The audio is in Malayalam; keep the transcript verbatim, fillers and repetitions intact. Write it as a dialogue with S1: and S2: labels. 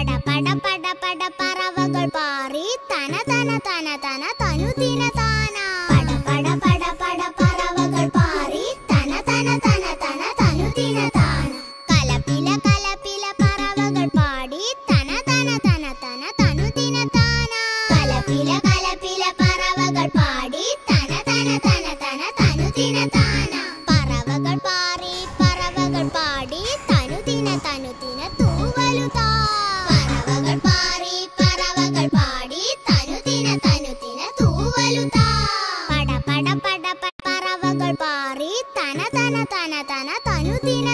S1: പട പട പട പട പറവകൾ പാറി തന തന തന തന തനുദിന താന പട പട പട പട പറവകൾ പാറി തന തന തന തന തനുദിന താന കലപില കലപില പറവകൾ പാടി തന തന തന തന തനുദിന താന കലപില കലപില പറവകൾ പാടി തന തന തന തന തനുദിന താന പറവകൾ പാറി പറവകൾ പാടി തനുദിന തനുദിന തൂവലുതാ പറവകൾ പാറി പറവകൾ പാടി തനുദിന തനുദിന തൂവലുതാ പട പട പട പറവകൾ പാറി തന തന തന തന തനുദിന